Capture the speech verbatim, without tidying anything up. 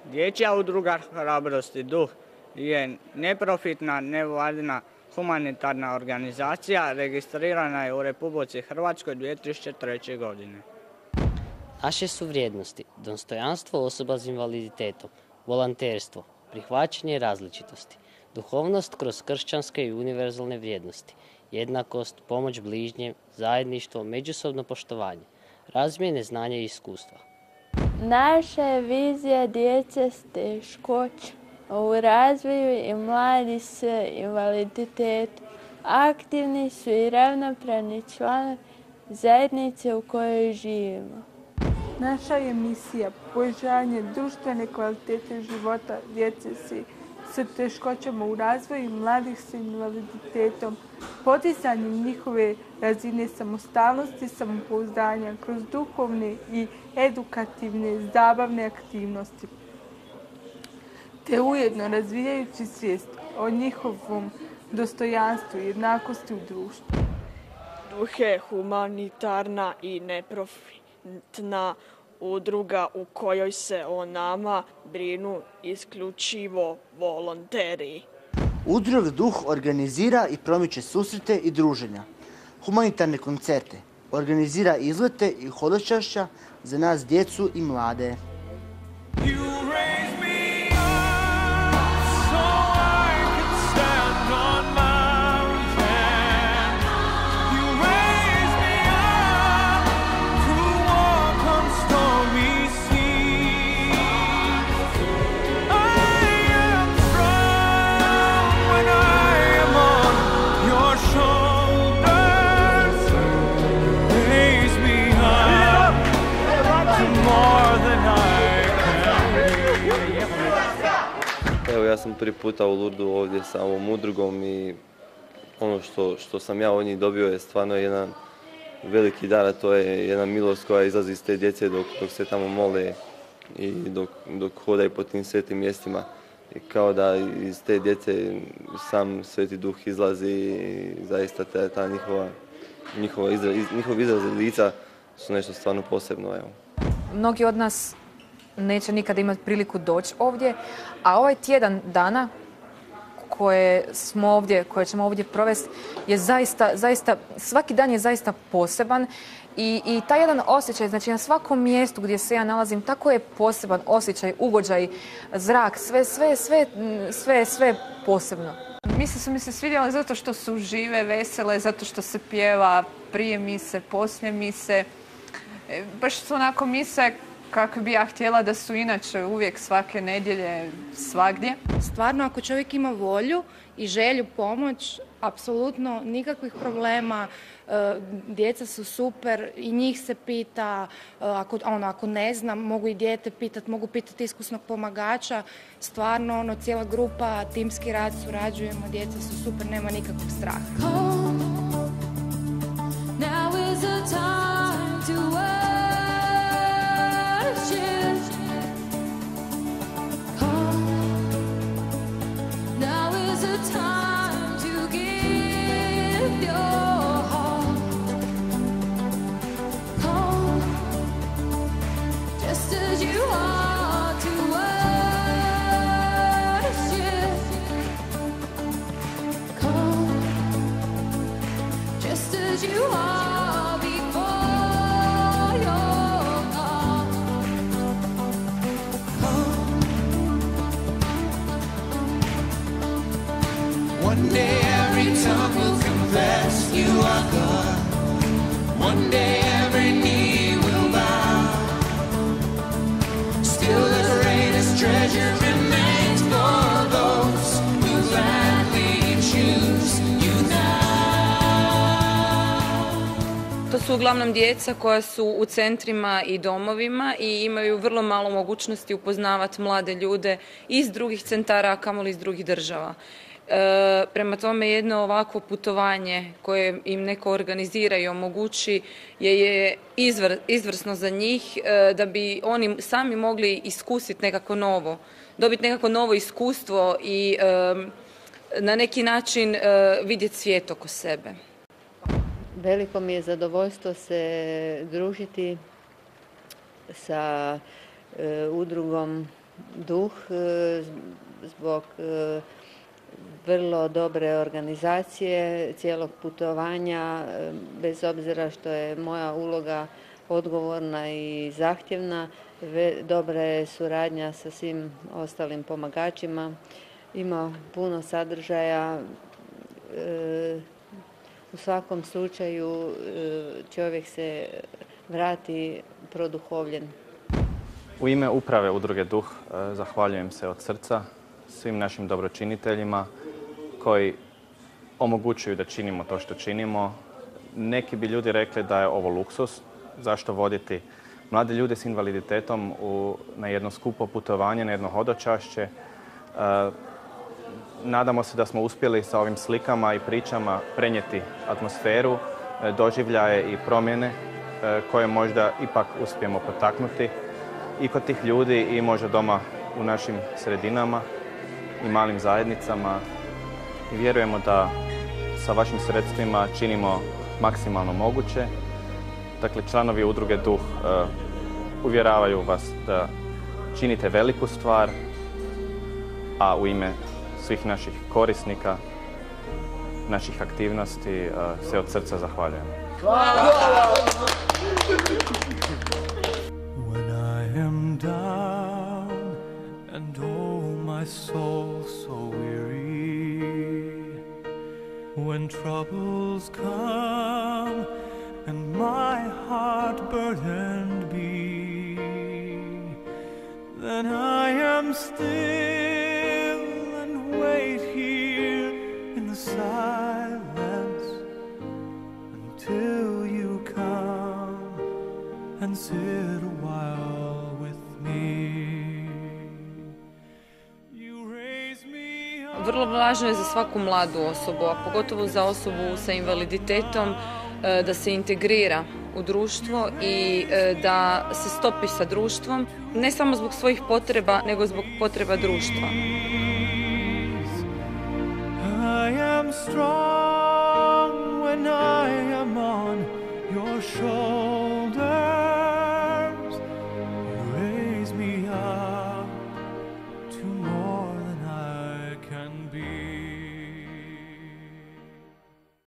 Dječja Udruga Hrabrost i duh je neprofitna, nevladina humanitarna organizacija, registrirana je u Republici Hrvatskoj dvije tisuće treće. godine. Naše su vrijednosti dostojanstvo osoba s invaliditetom, volonterstvo, prihvaćanje različitosti, duhovnost kroz kršćanske i univerzalne vrijednosti, jednakost, pomoć bližnjem, zajedništvo, međusobno poštovanje, razmjene znanja i iskustva. Naša je vizija djece s teškoćama u razvoju i mladi s invaliditetom. Aktivni su i ravnopravni članovi zajednice u kojoj živimo. Naša je misija poboljšanje društvene kvalitete života djece sa teškoćama u razvoju i mladih s invaliditetom, podizanjem njihove razine samostalnosti, samopouzdanja kroz duhovne i edukativne, zabavne aktivnosti, te ujedno razvijajući svijest o njihovom dostojanstvu i jednakosti u društvu. Duh je humanitarna i neprofitna udruga u kojoj se o nama brinu isključivo volonteri. Udruga Duh organizira i promiče susrete i druženja, humanitarne koncerte, organizira izlete i hodočašća za nas djecu i mlade. Evo, ja sam prvi puta u Lourdesu ovdje sa ovom udrugom i ono što, što sam ja od njih dobio je stvarno jedan veliki dar, a to je jedna milost koja izlazi iz te djece dok, dok se tamo mole i dok, dok hodaju po tim svetim mjestima. I kao da iz te djece sam Sveti Duh izlazi i zaista ta, ta njihova, njihova izraz, njihov izraz lica su nešto stvarno posebno. Evo. Mnogi od nas neće nikada imati priliku doći ovdje, a ovaj tjedan dana koje smo ovdje, koje ćemo ovdje provesti je zaista, zaista, svaki dan je zaista poseban i, i taj jedan osjećaj, znači na svakom mjestu gdje se ja nalazim, tako je poseban osjećaj, ugođaj, zrak, sve, sve, sve, sve, sve posebno. Mise su mi se svidjele zato što su žive, vesele, zato što se pjeva prije mise, poslije mise. Baš su onako mise kako bi ja htjela da su inače uvijek svake nedjelje svagdje. Stvarno, ako čovjek ima volju i želju pomoć, apsolutno nikakvih problema. Djeca su super i njih se pita, ako, ono, ako ne znam, mogu i dijete pitati, mogu pitati iskusnog pomagača. Stvarno, ono, cijela grupa, timski rad, surađujemo, djeca su super, nema nikakvog straha. One day every tongue will confess you are God. One day every knee will bow. Still the greatest treasure remains for those who gladly choose you now. To su uglavnom djeca koja su u centrima i domovima i imaju vrlo malo mogućnosti upoznavati mlade ljude iz drugih centara, a kamoli iz drugih država. E, prema tome jedno ovakvo putovanje koje im neko organizira i omogući je, je izvr, izvrsno za njih e, da bi oni sami mogli iskusiti nekako novo, dobiti nekako novo iskustvo i e, na neki način e, vidjeti svijet oko sebe. Veliko mi je zadovoljstvo se družiti sa e, udrugom duh zbog vrlo dobre organizacije cijelog putovanja, bez obzira što je moja uloga odgovorna i zahtjevna. Dobra je suradnja sa svim ostalim pomagačima. Ima puno sadržaja. U svakom slučaju čovjek se vrati produhovljen. U ime uprave Udruge Duh zahvaljujem se od srca svim našim dobročiniteljima koji omogućuju da činimo to što činimo. Neki bi ljudi rekli da je ovo luksus. Zašto voditi mlade ljude s invaliditetom u, na jedno skupo putovanje, na jedno hodočašće. E, nadamo se da smo uspjeli sa ovim slikama i pričama prenijeti atmosferu, e, doživljaje i promjene e, koje možda ipak uspijemo potaknuti i kod tih ljudi i možda doma u našim sredinama i malim zajednicama. I vjerujemo da sa vašim sredstvima činimo maksimalno moguće. Dakle, članovi Udruge Duh uh, uvjeravaju vas da činite veliku stvar, a u ime svih naših korisnika, naših aktivnosti uh, se od srca zahvaljujemo. Hvala! When I am down and oh my soul so weary, when troubles come and my heart burdened be, then I am still and wait here in the silence until you come and sit a while with me. You raise me up. Vrlo važno je za svaku mladu osobu, a pogotovo za osobu sa invaliditetom, da se integrira u društvo i da se stopi sa društvom, ne samo zbog svojih potreba, nego zbog potreba društva. I am strong when I am on your shoulders.